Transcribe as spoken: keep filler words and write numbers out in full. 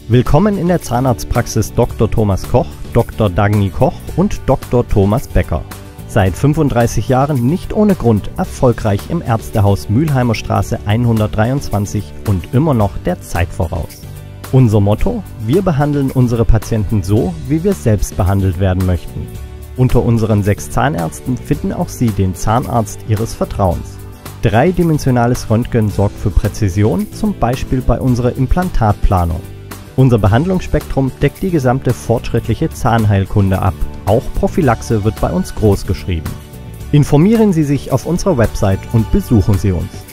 Willkommen in der Zahnarztpraxis Doktor Thomas Koch, Doktor Dagny Koch und Doktor Thomas Becker. Seit fünfunddreißig Jahren nicht ohne Grund erfolgreich im Ärztehaus Mülheimer Straße hundertdreiundzwanzig und immer noch der Zeit voraus. Unser Motto: Wir behandeln unsere Patienten so, wie wir selbst behandelt werden möchten. Unter unseren sechs Zahnärzten finden auch Sie den Zahnarzt Ihres Vertrauens. Dreidimensionales Röntgen sorgt für Präzision, zum Beispiel bei unserer Implantatplanung. Unser Behandlungsspektrum deckt die gesamte fortschrittliche Zahnheilkunde ab. Auch Prophylaxe wird bei uns groß geschrieben. Informieren Sie sich auf unserer Website und besuchen Sie uns.